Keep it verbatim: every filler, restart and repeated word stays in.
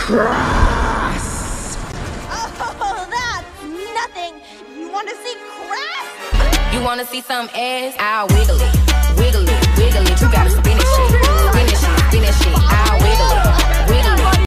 Crass! Oh, that's nothing. You want to see crass? You wanna see some ass? I'll wiggle it, wiggle it.